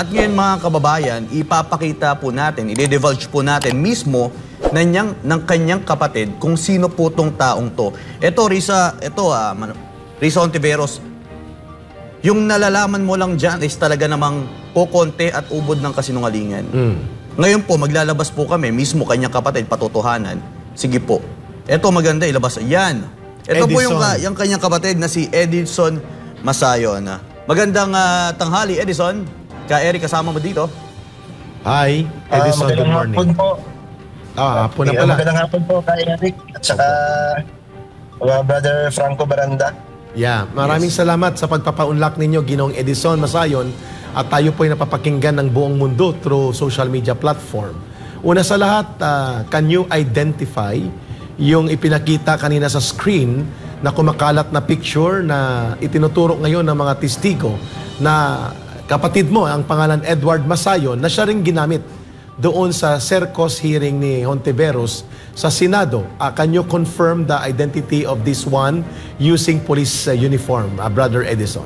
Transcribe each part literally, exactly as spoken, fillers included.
at ngayon mga kababayan, ipapakita po natin, i-divulge po natin mismo ng, niyang, ng kanyang kapatid kung sino po tong taong to. Ito, Risa, ito ah, Risa Hontiveros, yung nalalaman mo lang dyan is talaga namang kokonte at ubod ng kasinungalingan. Mm. Ngayon po, maglalabas po kami, mismo kanyang kapatid, patotohanan. Sige po. Ito maganda, ilabas. Yan. Ito Edison. Po yung, yung kanyang kapatid na si Edison Masayon. Magandang uh, tanghali, Edison. Ka Eric, kasama mo dito. Hi, Edison, uh, good morning. Hapon po. Ah, hapon na pala. Magandang hapon po kay Eric at saka uh, Brother Franco Baranda. Yeah, maraming yes. salamat sa pagpapaunlak ninyo, Ginoong Edison Masayon. At tayo po ay napapakinggan ng buong mundo through social media platform. Una sa lahat, uh, can you identify yung ipinakita kanina sa screen na kumakalat na picture na itinuturo ngayon ng mga testigo na kapatid mo, ang pangalan Edward Masayon, na siya rin ginamit doon sa Sercos hearing ni Hontiveros sa Senado. Uh, can you confirm the identity of this one using police uh, uniform, uh, Brother Edison?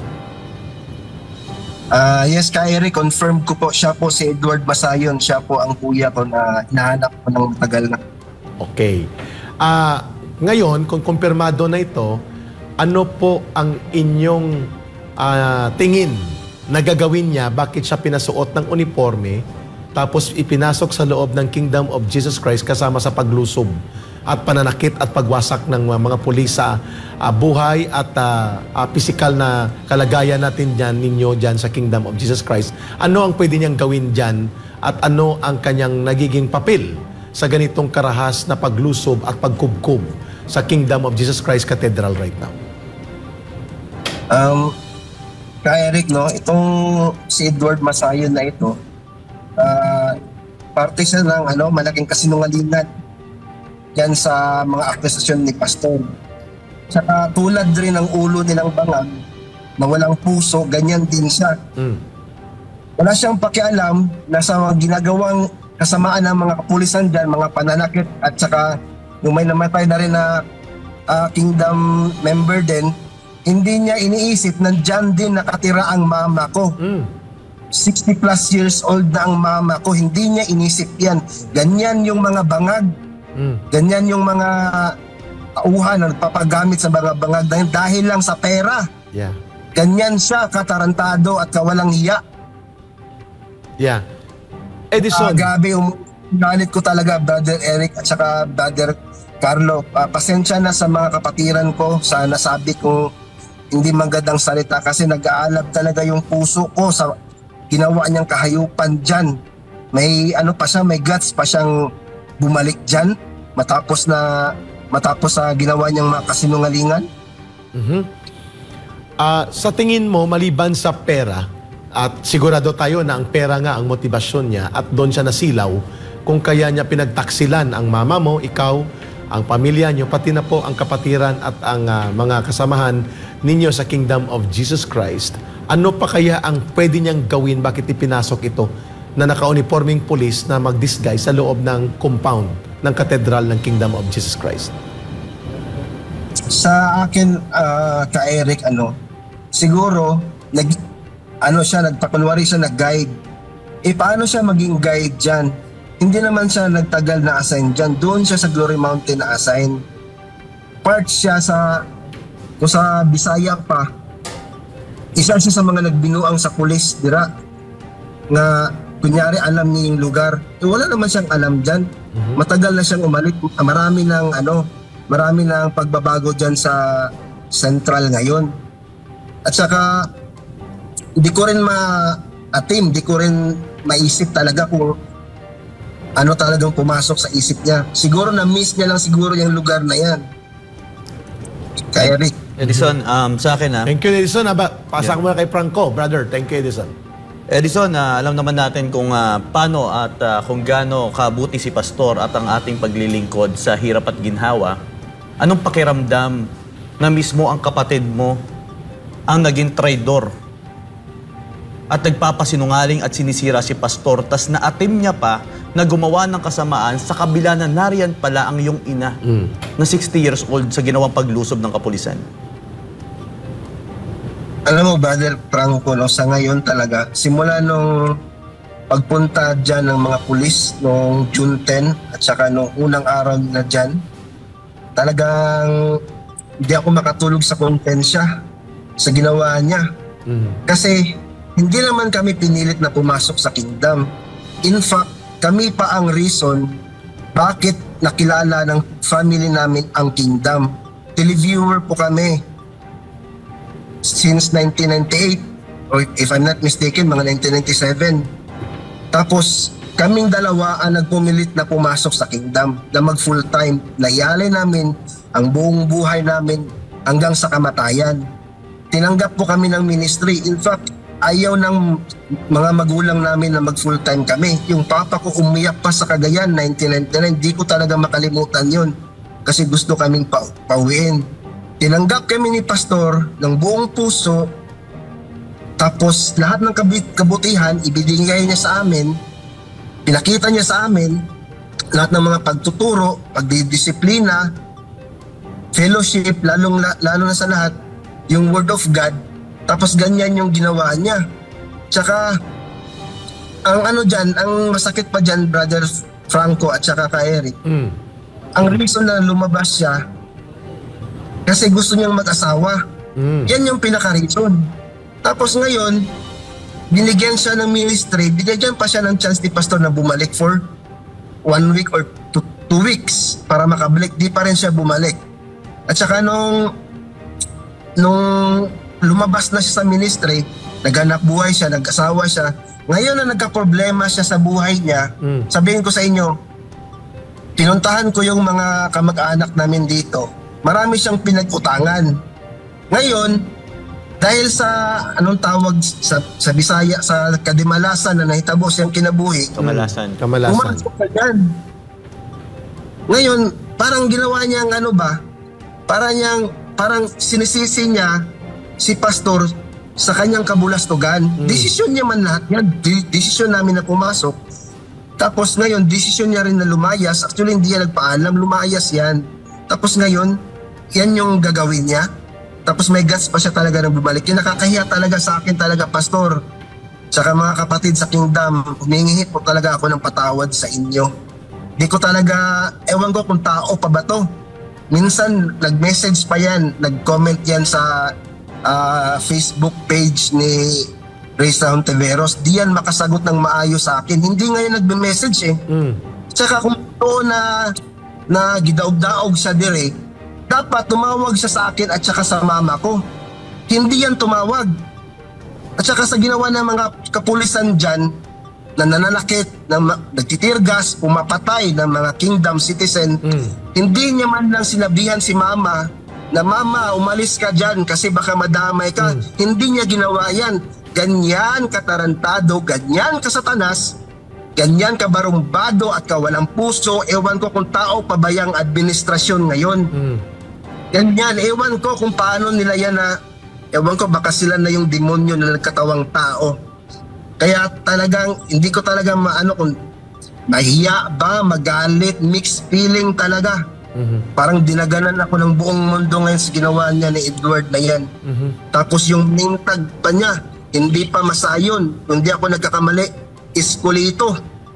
Uh, yes, ka Eric, confirm ko po. Siya po si Edward Masayon. Siya po ang kuya ko na hinahanap ko ng matagal na. Okay. Uh, ngayon, kung kumpirmado na ito, ano po ang inyong uh, tingin na gagawin niya? Bakit siya pinasuot ng uniforme tapos ipinasok sa loob ng Kingdom of Jesus Christ kasama sa paglusob at pananakit at pagwasak ng uh, mga pulis sa uh, buhay at uh, uh, physical na kalagayan natin dyan, ninyo dyan sa Kingdom of Jesus Christ? Ano ang pwede niyang gawin dyan at ano ang kanyang nagiging papel sa ganitong karahas na paglusob at pagkubkob sa Kingdom of Jesus Christ Cathedral right now? Um, ka Eric, no, itong si Edward Masayon na ito, uh, parte siya ng ano, malaking kasinungalingan yan sa mga akusasyon ni Pastor. Saka tulad rin ng ulo nilang bangag na walang puso, ganyan din siya. Mm. Wala siyang pakialam na sa mga ginagawang kasamaan ng mga kapulisan dyan, mga pananakit at saka yung may namatay na rin na uh, kingdom member din, hindi niya iniisip na dyan din nakatira ang mama ko. Mm. sixty plus years old na ang mama ko, hindi niya inisip yan. Ganyan yung mga bangag, mm. ganyan yung mga tauhan na nagpapagamit sa mga bangag dahil, dahil lang sa pera. Yeah. Ganyan siya, katarantado at kawalang hiya. Yeah. Edison. Uh, gabi, um, galit ko talaga, Brother Eric at saka Brother Carlo. Uh, pasensya na sa mga kapatiran ko sa nasabi kong hindi magandang salita kasi nag-aalab talaga yung puso ko sa ginawa niyang kahayupan dyan. May ano pa siya, may guts pa siyang bumalik dyan matapos na matapos sa uh, ginawa niyang mga kasinungalingan. Mm-hmm. uh, sa tingin mo, maliban sa pera, at sigurado tayo na ang pera nga ang motibasyon niya at doon siya nasilaw, kung kaya niya pinagtaksilan ang mama mo, ikaw, ang pamilya niyo, pati na po ang kapatiran at ang uh, mga kasamahan ninyo sa Kingdom of Jesus Christ. Ano pa kaya ang pwede niyang gawin? Bakit ipinasok ito na naka-uniforming police na mag-disguise sa loob ng compound ng katedral ng Kingdom of Jesus Christ? Sa akin, uh, ka Eric, ano, siguro, nag ano siya, nagpakunwari siya, nag-guide. Eh, paano siya maging guide dyan? Hindi naman siya nagtagal na assign dyan. Doon siya sa Glory Mountain na assign. Part siya sa, kung sa Bisaya pa, isa siya sa mga nagbinuang sa pulis, dira, na kunyari alam niya yung lugar. Eh, wala naman siyang alam dyan. Mm-hmm. Matagal na siyang umalit. Marami ng, ano, marami ng pagbabago dyan sa Central ngayon. At saka, hindi ko rin ma-atim, hindi ko rin maisip talaga kung ano talagang pumasok sa isip niya. Siguro na-miss niya lang siguro yung lugar na yan. Kaya Eric. Edison, um, sa akin ha. Thank you, Edison. Aba, pasak yeah. mo na kay Franco, brother. Thank you, Edison. Edison, uh, alam naman natin kung uh, paano at uh, kung gaano kabuti si Pastor at ang ating paglilingkod sa hirap at ginhawa. Anong pakiramdam na mismo ang kapatid mo ang naging traidor at nagpapasinungaling at sinisira si Pastor, tas naatim niya pa na gumawa ng kasamaan sa kabila na nariyan pala ang iyong ina mm. na sixty years old sa ginawang paglusob ng kapulisan? Alam mo, Brother Franco, no, sa ngayon talaga, simula nung pagpunta dyan ng mga pulis noong June tenth at saka nung unang araw na dyan, talagang hindi ako makatulog sa konsensya sa ginawa niya. Mm. Kasi hindi naman kami pinilit na pumasok sa kingdom. In fact, kami pa ang reason bakit nakilala ng family namin ang kingdom. Televiewer po kami since nineteen ninety-eight, or if I'm not mistaken, mga nineteen ninety-seven. Tapos kaming dalawa ang nagpumilit na pumasok sa kingdom, na mag full time. Layalay namin ang buong buhay namin hanggang sa kamatayan. Tinanggap po kami ng ministry. In fact, ayaw ng mga magulang namin na mag full time kami. Yung papa ko umiyak pa sa Cagayan nineteen ninety-nine. Di ko talaga makalimutan yun kasi gusto kaming pa pauwiin. Tinanggap kami ni pastor ng buong puso, tapos lahat ng kabutihan ibinigay niya sa amin, pinakita niya sa amin lahat ng mga pagtuturo, pagdidisiplina, fellowship, lalong, lalo na sa lahat yung word of God. Tapos ganyan yung ginawa niya. Tsaka ang ano dyan, ang masakit pa dyan, Brother Franco at saka ka Eric, Mm. ang reason na lumabas siya kasi gusto niyang mag-asawa. Mm. Yan yung pinaka-reason. Tapos ngayon, binigyan siya ng ministry, binigyan pa siya ng chance ni pastor na bumalik for one week or two, two weeks para makabalik. Di pa rin siya bumalik. At saka nung, nung lumabas na siya sa ministry, naghanap buhay siya, nag-asawa siya. Ngayon na nagka-problema siya sa buhay niya, Mm. sabihin ko sa inyo, pinuntahan ko yung mga kamag-anak namin dito. Marami siyang pinag-utangan. Ngayon, dahil sa anong tawag sa, sa Bisaya, sa kadimalasan na nahitabo siyang kinabuhi, Kamalasan. Kamalasan. pumasok ka dyan. Ngayon, parang ginawa niyang ano ba, parang niyang, parang sinisisi niya si pastor sa kanyang kabulastugan. Mm. Desisyon niya man lahat yan. De- desisyon namin na pumasok. Tapos ngayon, desisyon niya rin na lumayas. Actually, hindi niya nagpaalam, lumayas yan. Tapos ngayon, yan yung gagawin niya. Tapos may guts pa siya talaga nang bumalik. Yung nakakahiya talaga sa akin talaga, pastor. Tsaka mga kapatid sa kingdom, humingi po talaga ako ng patawad sa inyo. Di ko talaga, ewan ko kung tao pa ba to. Minsan, nag-message pa yan, nag-comment yan sa uh, Facebook page ni Risa Hontiveros. Di yan makasagot ng maayos sa akin. Hindi ngayon nagme-message eh. Mm. Tsaka kung ito na, na gidaog-daog siya dire, dapat tumawag siya sa akin at saka sa mama ko. Hindi yan tumawag. At saka sa ginawa ng mga kapulisan dyan, na nananakit, na nagtitirgas, pumapatay ng mga kingdom citizen, Mm. hindi niya man lang sinabihan si mama na, mama, umalis ka dyan kasi baka madamay ka. Mm. Hindi niya ginawa yan. Ganyan katarantado, ganyan kasatanas, ganyan kabarumbado at kawalang puso. Ewan ko kung tao pa ba yung administrasyon ngayon. Mm. Ganyan, ewan ko kung paano nila yan na, ewan ko baka sila na yung demonyo na nagkatawang tao. Kaya talagang, hindi ko talaga maano kung mahiya ba, magalit, mixed feeling talaga. Mhm. Parang dinaganan ako ng buong mundo ngayon sa ginawa niya ni Edward na yan. Mhm. Tapos yung name tag pa niya, hindi pa masayon. Kung di ako nagkakamali, Escolito.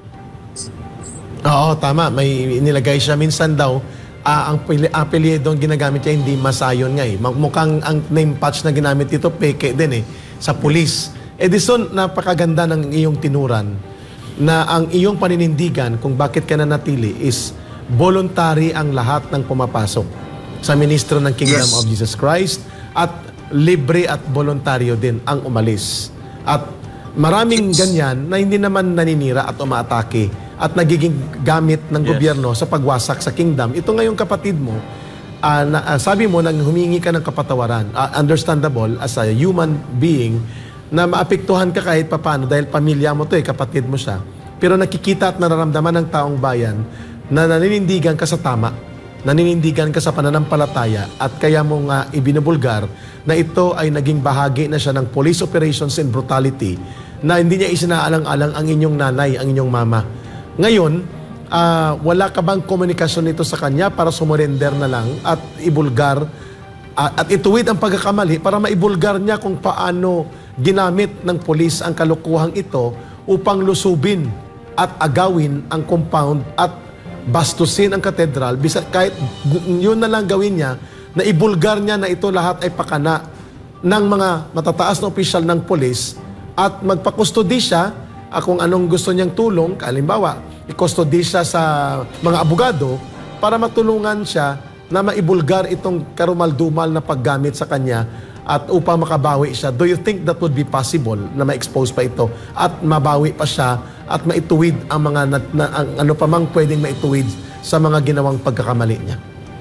Oo, tama. May inilagay siya minsan daw. Ah, ang pili- apelyido ang ginagamit niya hindi masayon nga eh. Mag- Mukhang ang name patch na ginamit dito peke din eh sa pulis. Edison, napakaganda ng iyong tinuran na ang iyong paninindigan kung bakit ka nanatili is voluntary ang lahat ng pumapasok sa ministro ng Kingdom Yes. of Jesus Christ at libre at voluntaryo din ang umalis. At maraming ganyan na hindi naman naninira at umaatake at nagiging gamit ng Yes. gobyerno sa pagwasak sa kingdom. Ito ngayong kapatid mo, ah, na, ah, sabi mo nang humingi ka ng kapatawaran, ah, understandable as a human being, na maapektuhan ka kahit papano dahil pamilya mo to eh, kapatid mo siya. Pero nakikita at nararamdaman ng taong bayan na naninindigan ka sa tama, naninindigan ka sa pananampalataya at kaya mo nga ibinubulgar na ito ay naging bahagi na siya ng police operations and brutality na hindi niya isinaalang-alang ang inyong nanay, ang inyong mama. Ngayon, ah, wala ka bang komunikasyon nito sa kanya para sumurrender na lang at ibulgar at, at ituwid ang pagkakamali para maibulgar niya kung paano ginamit ng pulis ang kalukuhang ito upang lusubin at agawin ang compound at bastusin ang katedral. Bisa, kahit yun na lang gawin niya, na ibulgar niya na ito lahat ay pakana ng mga matataas na opisyal ng pulis at magpakustodisya uh, kung anong gusto niyang tulong. Kalimbawa, ikustodisya sa mga abogado para matulungan siya na maibulgar itong karumal-dumal na paggamit sa kanya at upang makabawi siya. Do you think that would be possible na ma-expose pa ito at mabawi pa siya at maituwid ang mga na, na, ang, ano pa mang pwedeng maituwid sa mga ginawang pagkakamali niya?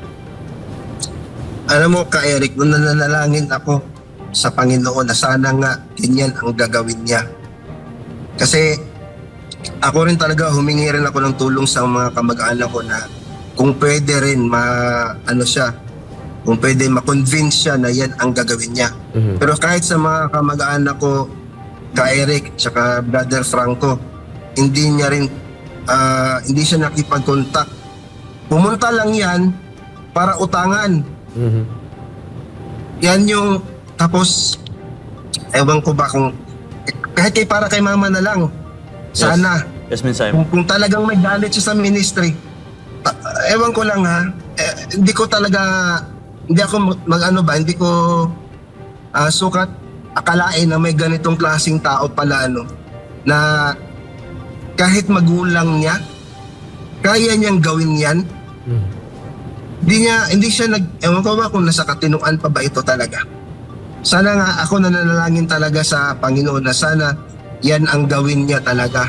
Alam mo ka, Eric, nung nananalangin ako sa Panginoon na sana nga ganyan ang gagawin niya. Kasi ako rin talaga humingi rin ako ng tulong sa mga kamag-anak ko na kung pwede rin ma, ano siya, kung pwede ma-convince siya na yan ang gagawin niya. Mm-hmm. Pero kahit sa mga kamag-anak ko, ka Eric, tsaka Brother Franco, hindi niya rin, uh, hindi siya nakipag-contact. Pumunta lang yan para utangan. Mm-hmm. Yan yung, tapos, ewan ko ba kung, kahit kay para kay mama na lang, sana. Yes, yes kung, kung talagang may galit siya sa ministry, uh, ewan ko lang ha, eh, hindi ko talaga, hindi ako mag-ano ba, hindi ko uh, sukat akalain na may ganitong klaseng tao pala, ano, na kahit magulang niya, kaya niyang gawin yan. Mm-hmm. Hindi niya, hindi siya nag, ewan ko ba kung nasa katinuan pa ba ito talaga. Sana nga ako nananalangin talaga sa Panginoon na sana yan ang gawin niya talaga.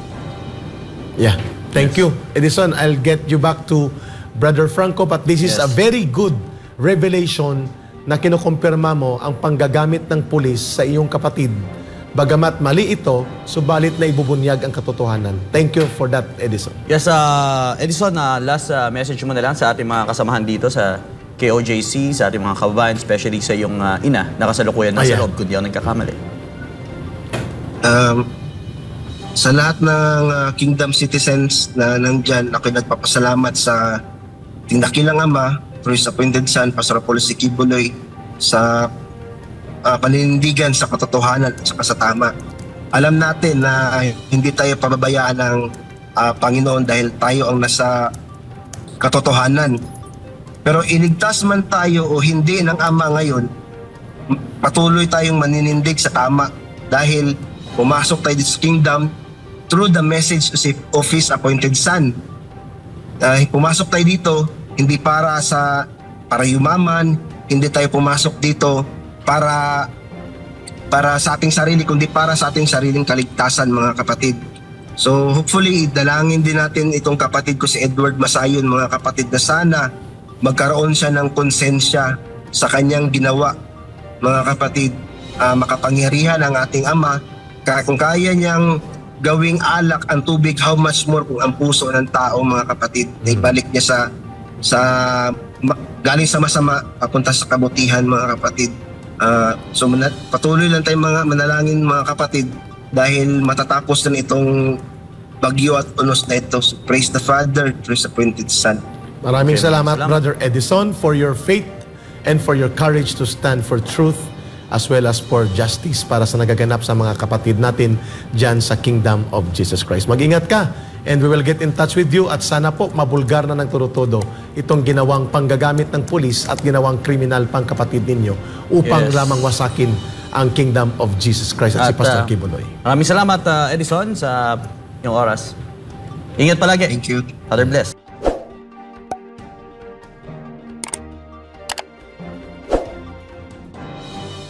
Yeah, thank yes. you. Edison, I'll get you back to Brother Franco, but this is yes. a very good revelation na kinukumpirma mo ang panggagamit ng pulis sa iyong kapatid. Bagamat mali ito, subalit na ibubunyag ang katotohanan. Thank you for that, Edison. Yes, uh, Edison, uh, last uh, message mo na lang sa ating mga kasamahan dito sa K O J C, sa ating mga kababayan, especially sa iyong uh, ina na kasalukuyan na sa loob, kundi ako nagkakamali. Um, sa lahat ng uh, Kingdom citizens na nandyan, ako'y nagpapasalamat sa tinakilang Ama, through His appointed Son, Pastor Apollo C. Kibuloy, sa Uh, paninindigan sa katotohanan at saka sa tama. Alam natin na hindi tayo pababayaan ng uh, Panginoon dahil tayo ang nasa katotohanan. Pero iligtas man tayo o hindi ng Ama ngayon, patuloy tayong maninindig sa tama dahil pumasok tayo sa kingdom through the message of His appointed Son. Uh, pumasok tayo dito hindi para sa para yumaman, hindi tayo pumasok dito para para sa ating sarili, kundi para sa ating sariling kaligtasan, mga kapatid. So hopefully, dalangin din natin itong kapatid ko si Edward Masayon, mga kapatid, na sana magkaroon siya ng konsensya sa kanyang ginawa, mga kapatid. Uh, makapangyarihan ang ating Ama, kung kaya niyang gawing alak ang tubig, how much more kung ang puso ng tao, mga kapatid, ay balik niya sa sa galing sa masama papunta sa kabutihan, mga kapatid. Uh, so manat, patuloy lang tayong mga manalangin, mga kapatid, dahil matatapos na itong bagyo at unos na ito. So praise the Father through His appointed Son. Maraming okay, salamat, salamat, Brother Edison, for your faith and for your courage to stand for truth as well as for justice para sa nagaganap sa mga kapatid natin dyan sa Kingdom of Jesus Christ. Mag-ingat ka, and we will get in touch with you, at sana po mabulgar na ng turutodo itong ginawang panggagamit ng pulis at ginawang kriminal pang kapatid ninyo upang yes. lamang wasakin ang Kingdom of Jesus Christ at, at si Pastor uh, Kibuloy. Maraming salamat, uh, Edison, sa iyong oras. Ingat palagi. Thank you. Father bless.